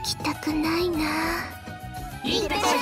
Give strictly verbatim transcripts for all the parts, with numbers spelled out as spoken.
きたくないな。 いってらっしゃい。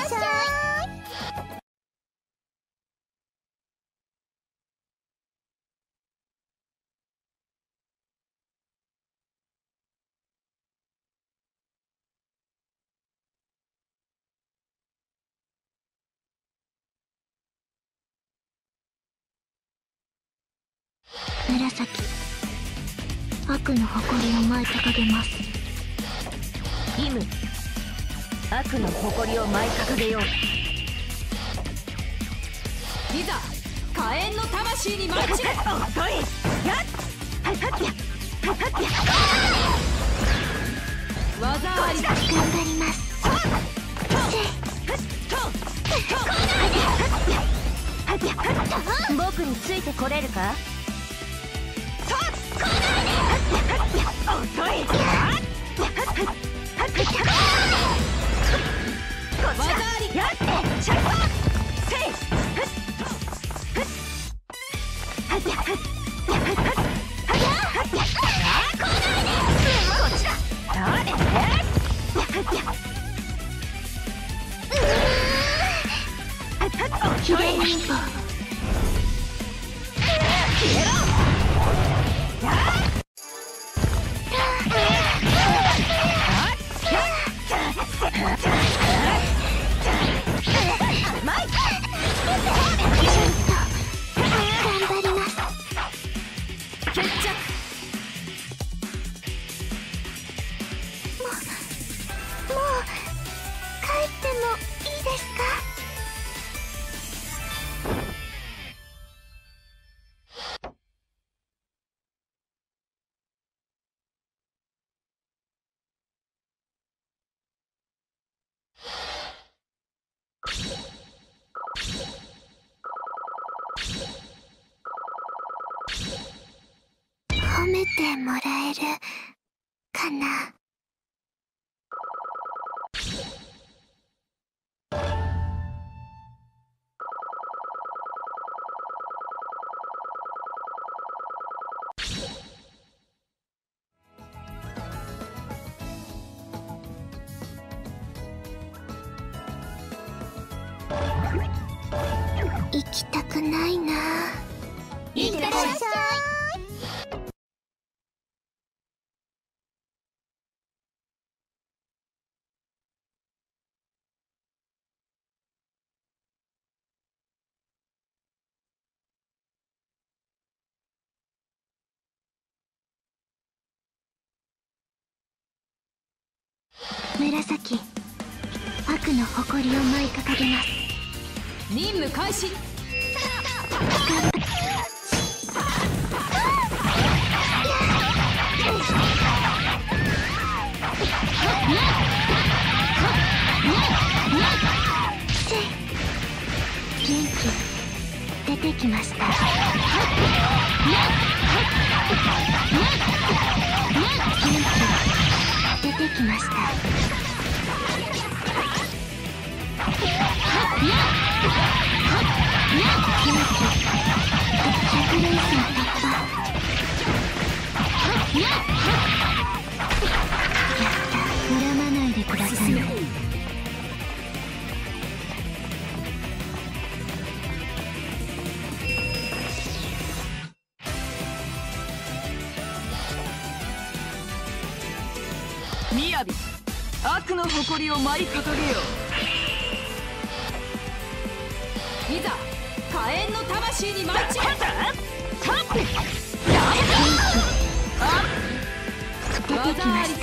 紫、悪の誇りを舞い掲げます。 リム、悪の誇りを舞い掲げよう。いざ火炎の魂にマッチ。遅い。やっはっはっやはっはっや技あり。 頑張ります。 僕についてこれるか。遅い。技あり。やってシャッせい。はっやはっやはっはっはっやはっや。こっちだ。誰？やっや。 秘伝忍法。 消えろ。 褒めてもらえるかな。行きたくないな。 いってらっしゃい。 紫、悪の誇りを舞い掲げます。 任務開始。 元気出てきました。元気出てきました。恨まないでくださいね。 みやび、悪の誇りを舞い掲げよう。いざ火炎の魂にマッチ。 出てきました。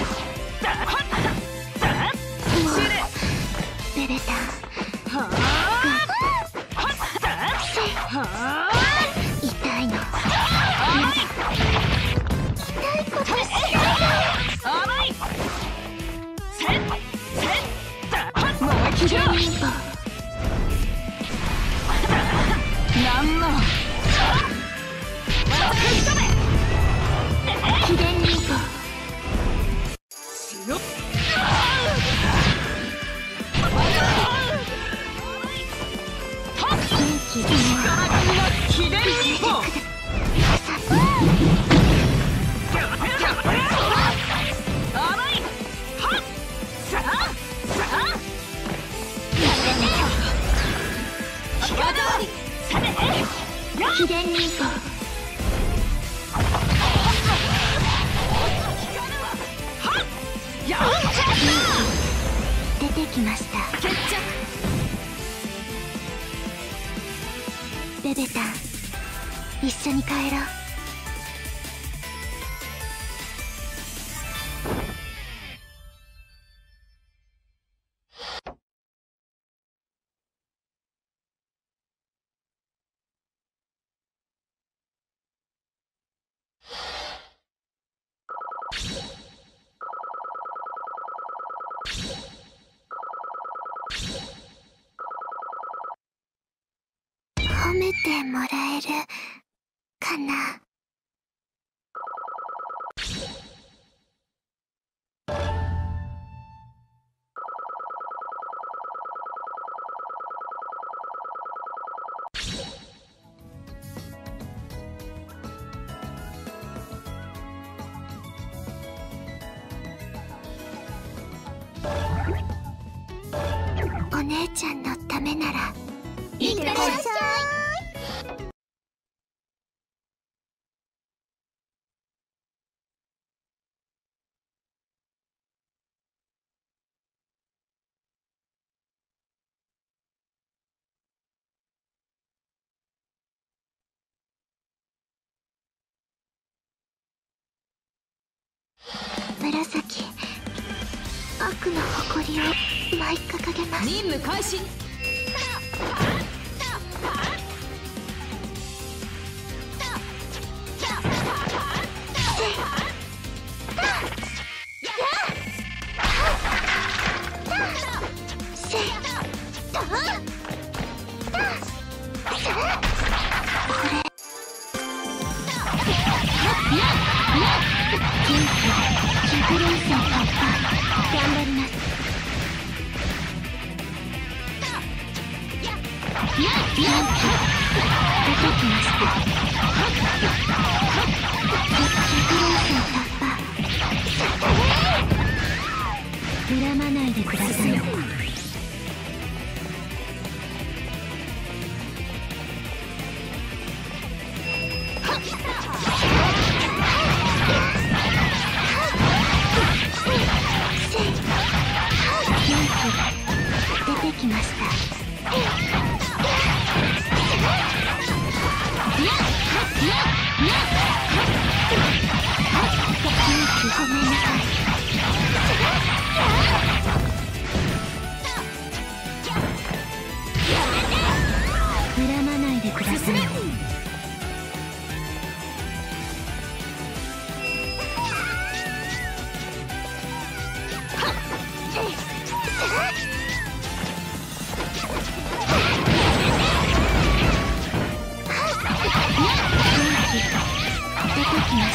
もうベレタ痛いの。痛いことしないで。秘伝忍法。 なんの秘伝忍法。 しろっ。 元気で秘伝忍法。甘い。はっ出てきました。 決着。 ベベタン、一緒に帰ろう。褒めてもらえるかな。お姉ちゃんのためなら。 いってらっしゃい。 紫、悪の誇りを舞い掲げます。 任務開始。 恨まないでください。出てきました。ごめんなさい。恨まないでください。出てきました。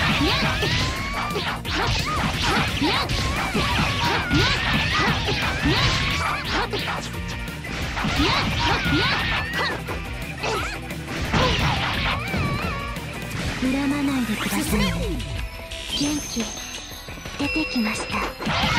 恨まないでください。元気出てきました。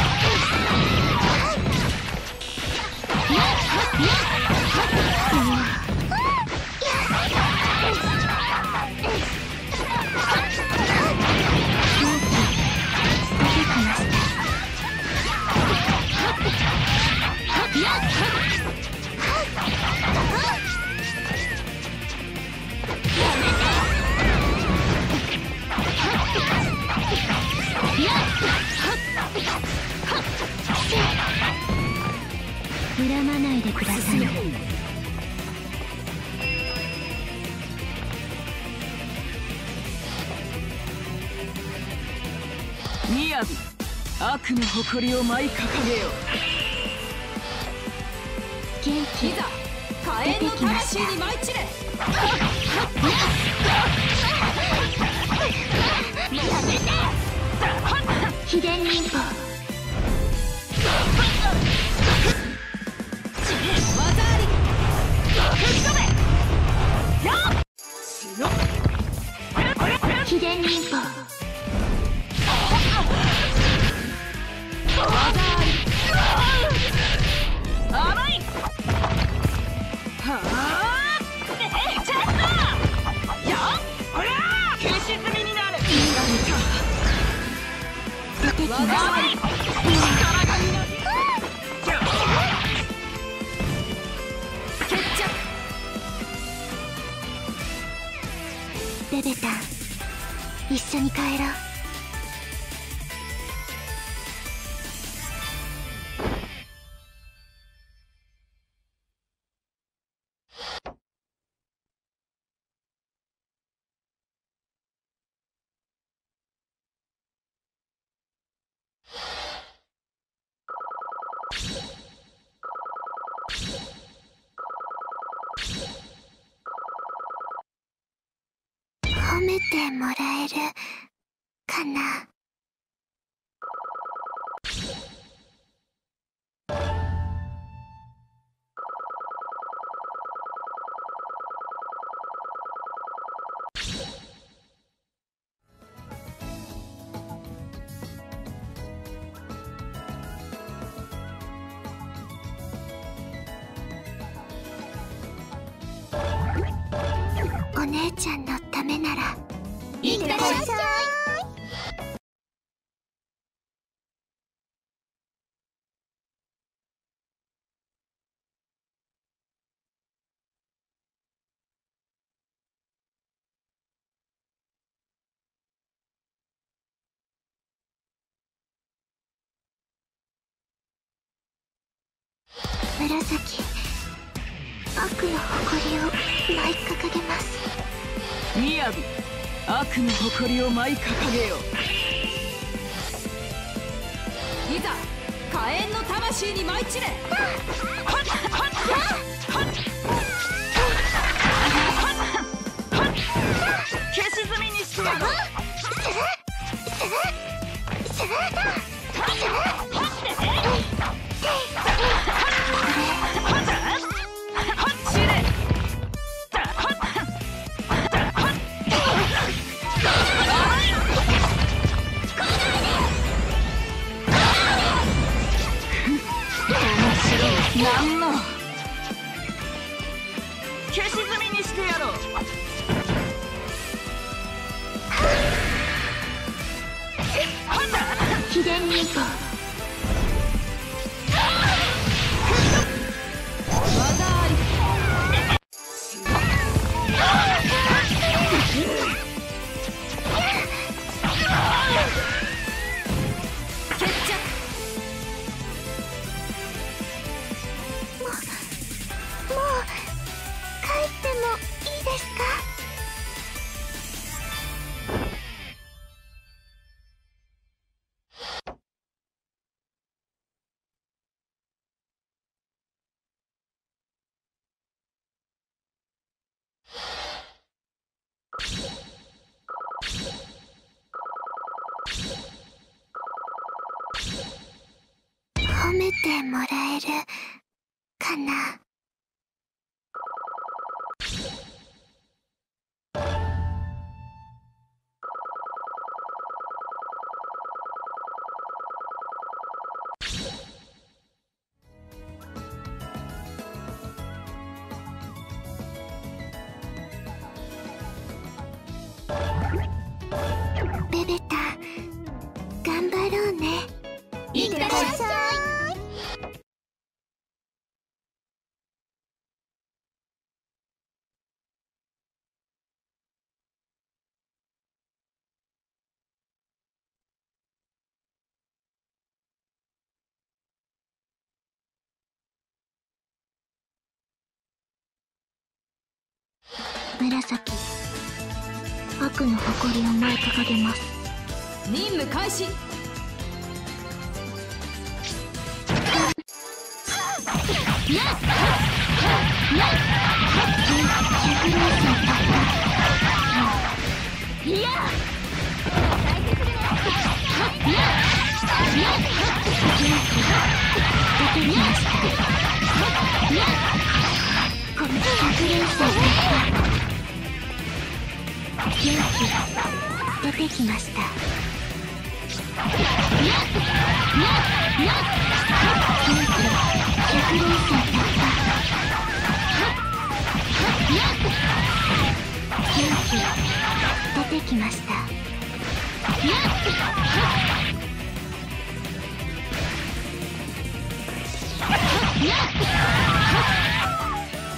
恨まないでください。 みやび、悪の誇りを舞い掲げよ。 元気いざ火炎の魂に舞い散れ。 秘伝忍法。 技あり。吹き飛べ。 秘伝忍法。 技あり。甘い。はあ。ちょっと。よっ。ほら。消し済みになる。 出てきました。 緒に帰ろう。褒めてもらえるかな。お姉ちゃんのためならいってらっしゃい。 紫、悪の誇りを舞い掲げます。 みやび、悪の誇りを舞い掲げよ。いざ火炎の魂に舞い散れ。消し炭にしてやろう。なんの消し炭にしてやろう。 秘伝忍法。 技あり。決着。 もう帰ってもいいですか？褒めてもらえるかな。ベベタ、頑張ろうね。 いってらっしゃい。 紫、悪の誇りを舞い掲げます。 任務開始。 出てきました。出てきました。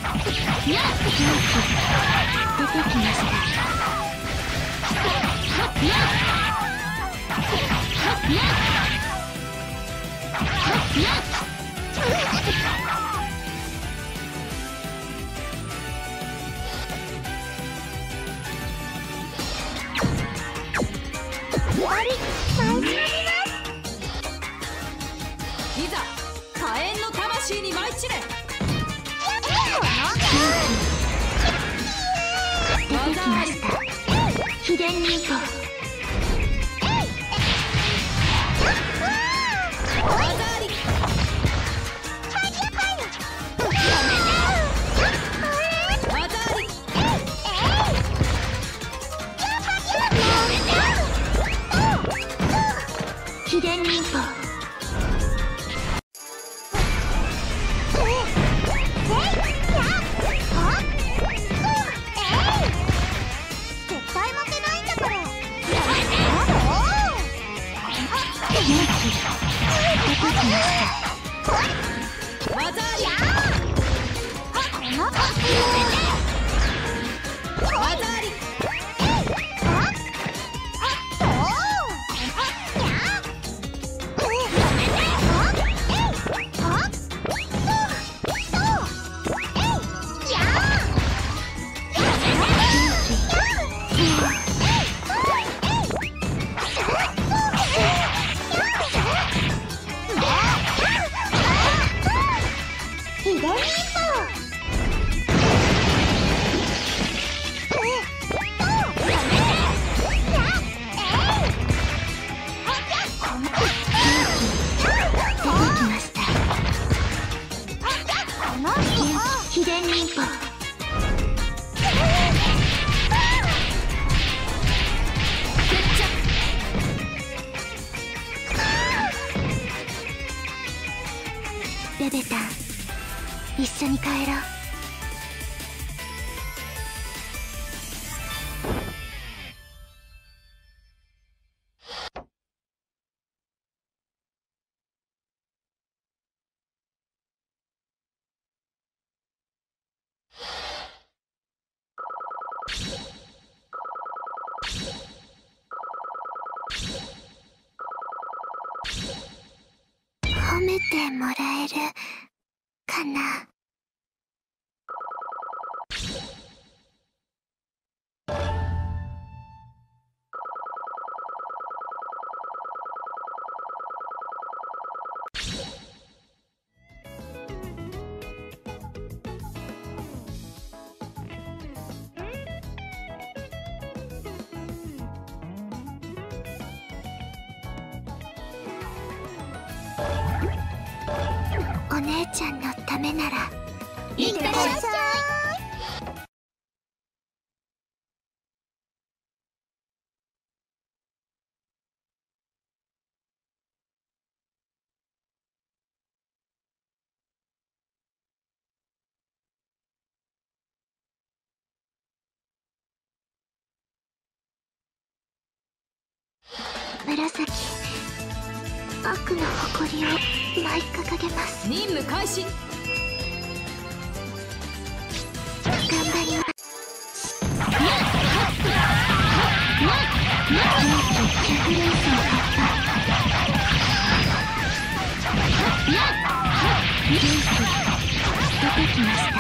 出てきました。 いざ火炎の魂に舞い散れ。 出てきました秘伝忍法。 技あり。技あり。 秘伝忍法。秘伝忍法。ベベタン、一緒に帰ろう。褒めてもらえるかな。お姉ちゃんのためなら。 いってらっしゃい。 紫、悪の誇りを舞い掲げます。 任務開始。 頑張ります。出てきました。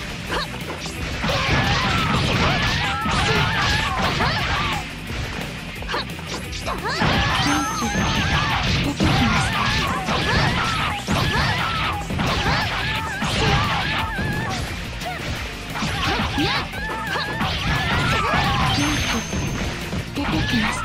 出てきました。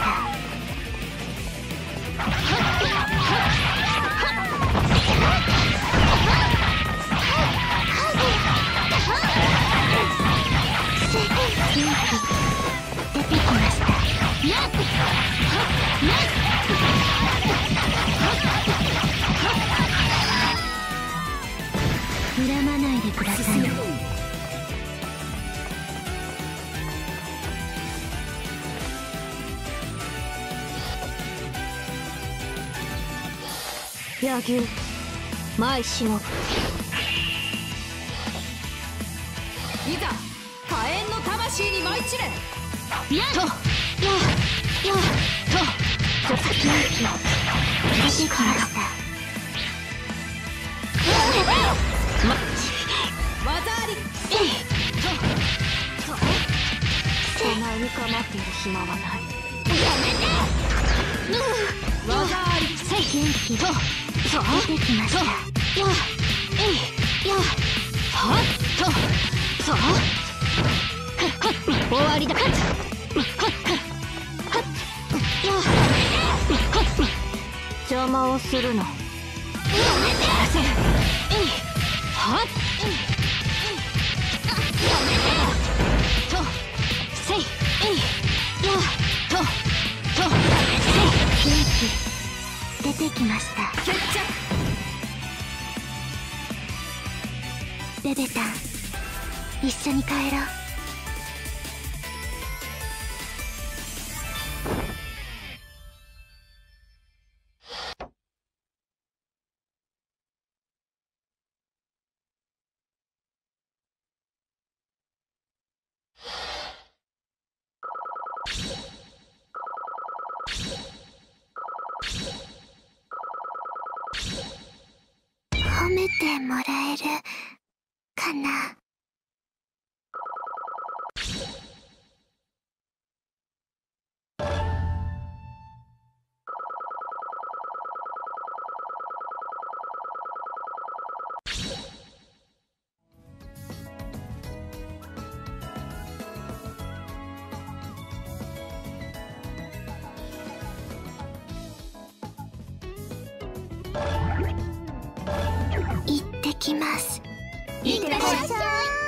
出てきました。恨まないでくださいね。 柳生前しのぶ。 いざ火炎の魂に舞い散れ。 とよっとそ先の息を出てきました。技あり。えいととお前に構っている暇はない。やめて。技あり。元気とそう出てきました。よえいよはっとそう終わりだ。邪魔をするの。やめて。はっとせいえいやととせい元気出てきました。決着。ベベタン一緒に帰ろう。褒めてもらえるかな。行ってきます。いってらっしゃい。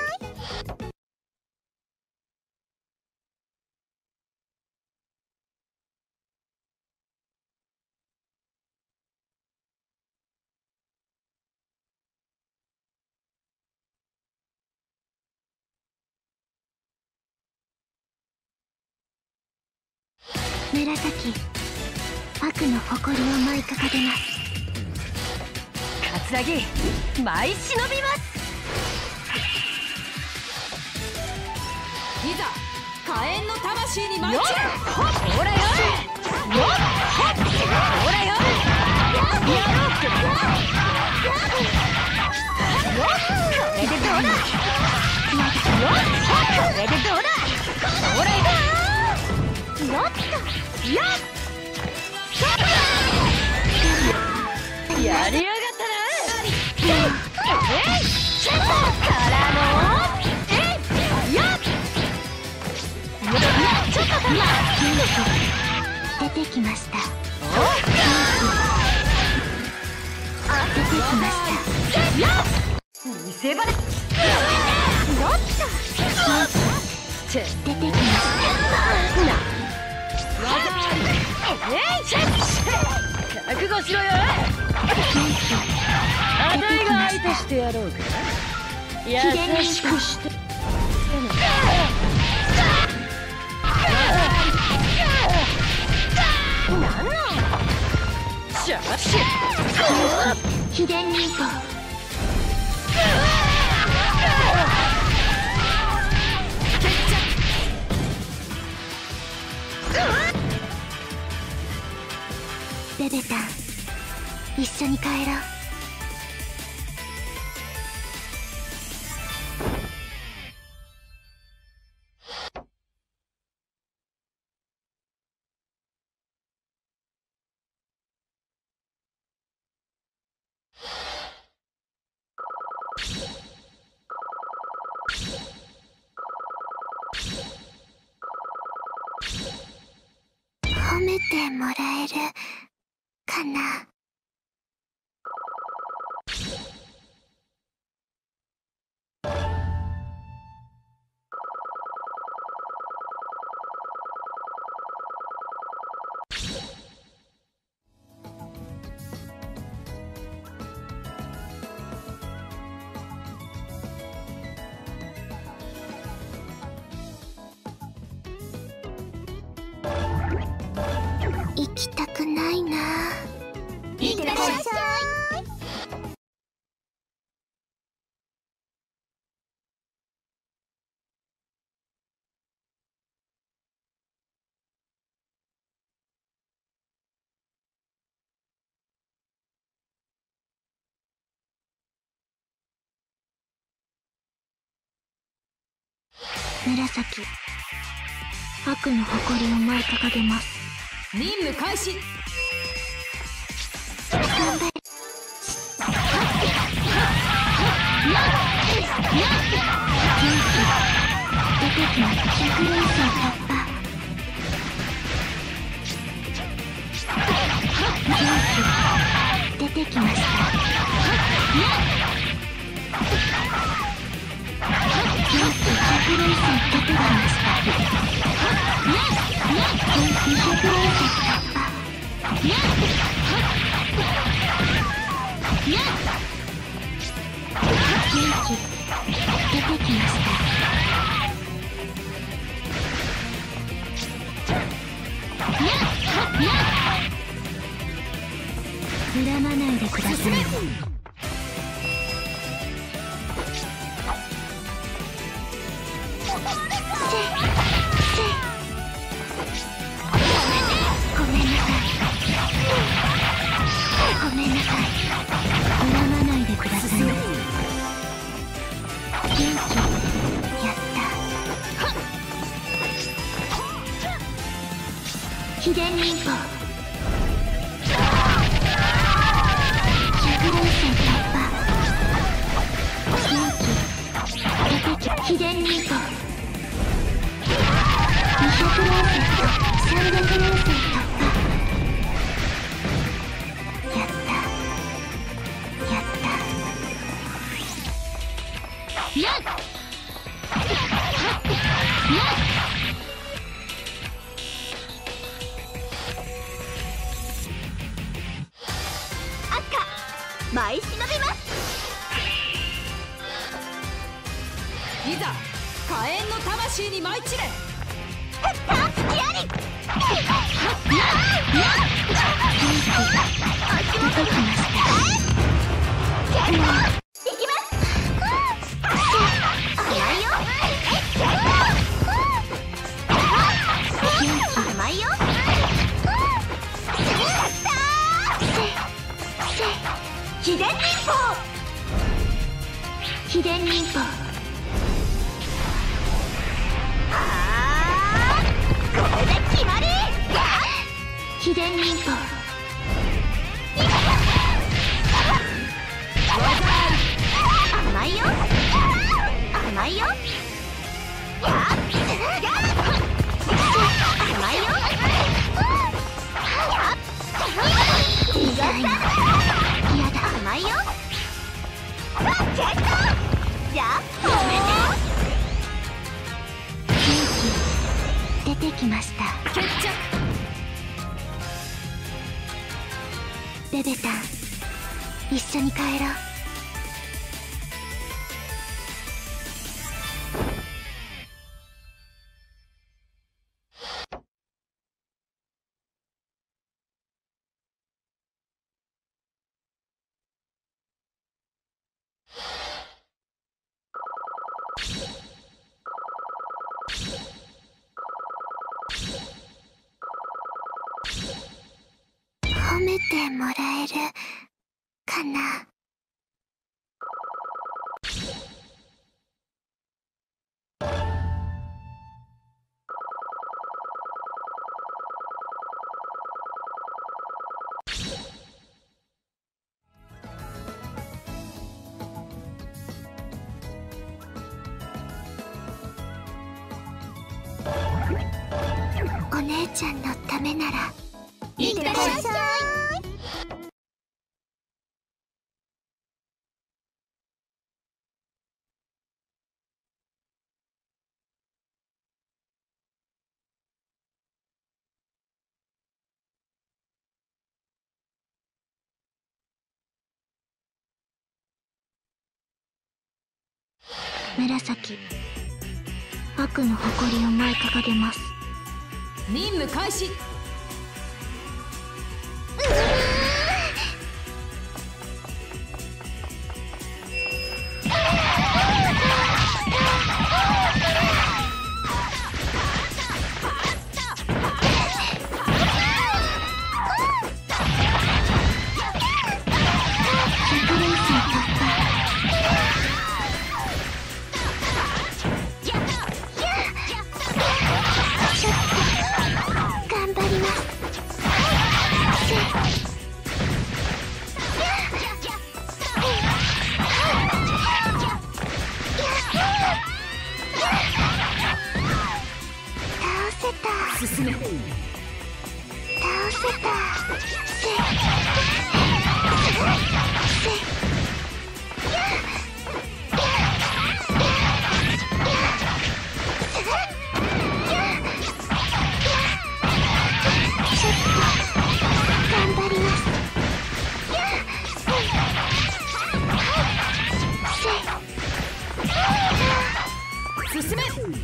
紫、悪の誇りを舞いかかげます。 桂木、舞い忍びます。いざ火炎の魂に舞い散れ。ほらよよほらよやろうってこれでどうだ。これでどうだ。ほらよよっとやっやりやがったな。えいシェットからのえいやっちょっとたま出てきました。 出てきました。 やっ見せ場だ。よっと出てきました。 えいシェッ覚悟しろよ。あたいが相手してやろうか。優しくしてなんのシャーシュ秘伝忍法。ベベタン一緒に帰ろう。褒めてもらえるかな。行きたくないな。 紫、悪の誇りを舞い掲げます。 任務開始。 頑張れ。出てきます。ひゃく連戦突破。出てきました。ひゃく連戦出てきました。にひゃく連戦突破。元気出てきました。恨まないでください。ごめんなさい。ごめんなさい。恨まないでください。元気やった。秘伝忍法ひゃく連戦突破。元気出てき秘伝忍法にひゃく連戦とさんびゃく連戦突破。やったやったやっ舞い忍びます。 いざ火炎の魂に舞い散れ。 出てきました。いきます。甘いよ。甘いよ。秘伝忍法秘伝忍法あーこれで決まり。秘伝忍法甘いよ。甘いよ。やっ甘いよ。意外なやだ。甘いよ。じゃあごめんね。元気出てきました。 決着。 ベベタン一緒に帰ろう。褒めてもらえるかな。お姉ちゃんのためなら。 いってらっしゃい。 紫、悪の誇りを舞い掲げます。 任務開始。 ひ進め。 倒せた。 進め。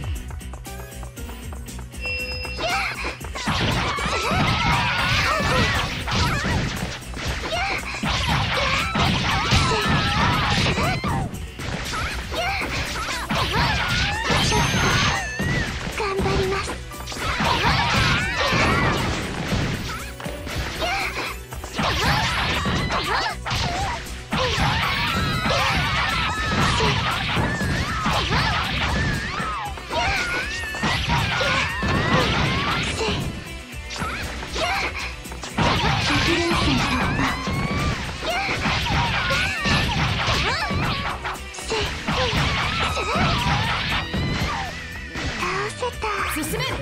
進め。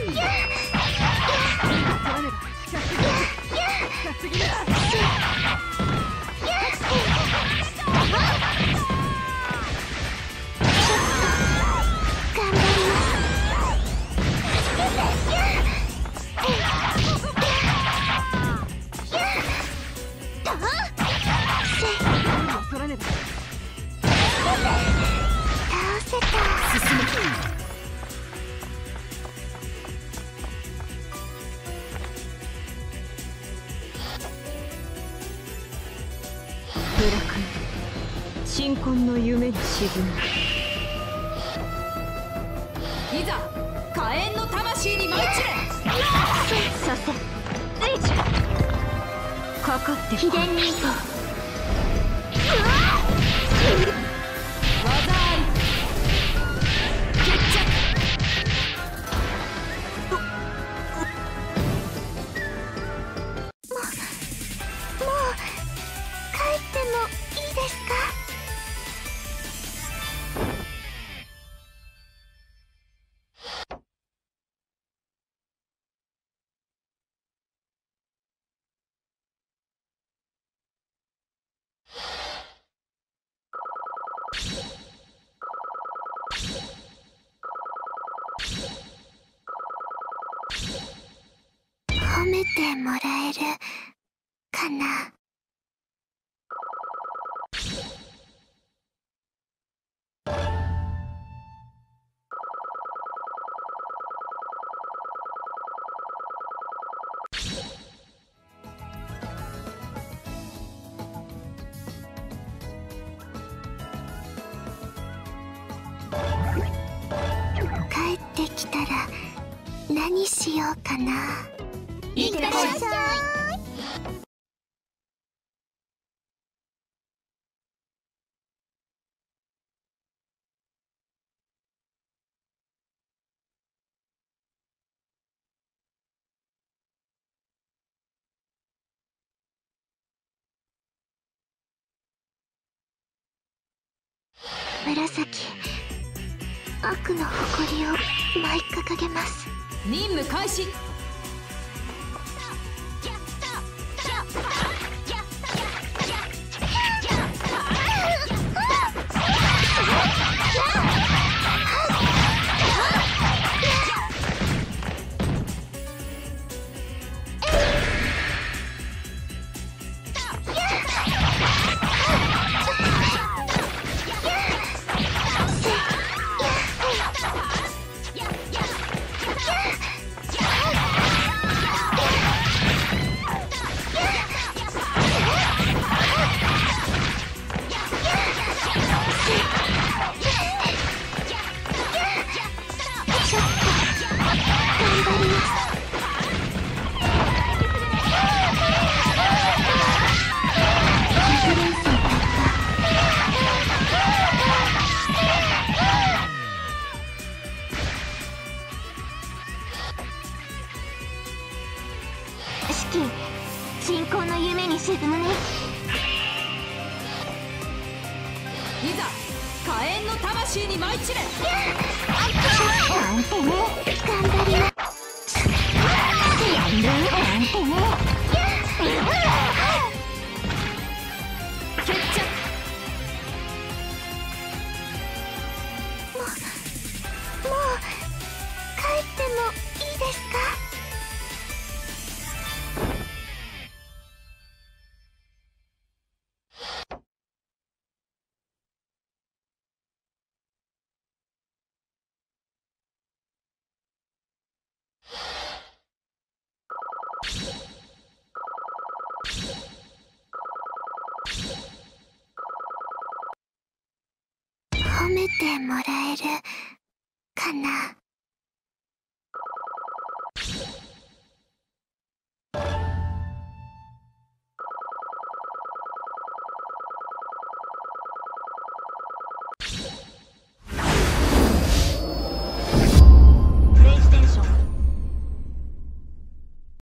ブラクン鎮魂の夢に沈む。 いざ火炎の魂に舞い散れ。 させレイジかかって秘伝忍法。 技あり。決着。 もう帰ってもいいですか？褒めてもらえるかな？帰ってきたら何しようかな。 いってらっしゃい。 紫、悪の誇りを舞い掲げます。 任務開始。 鎮魂の夢に沈むね。 いざ火炎の魂に舞い散れ。 なんてね、頑張ります。 決着。 もうもう帰ってもいいですか？褒めてもらえるかな。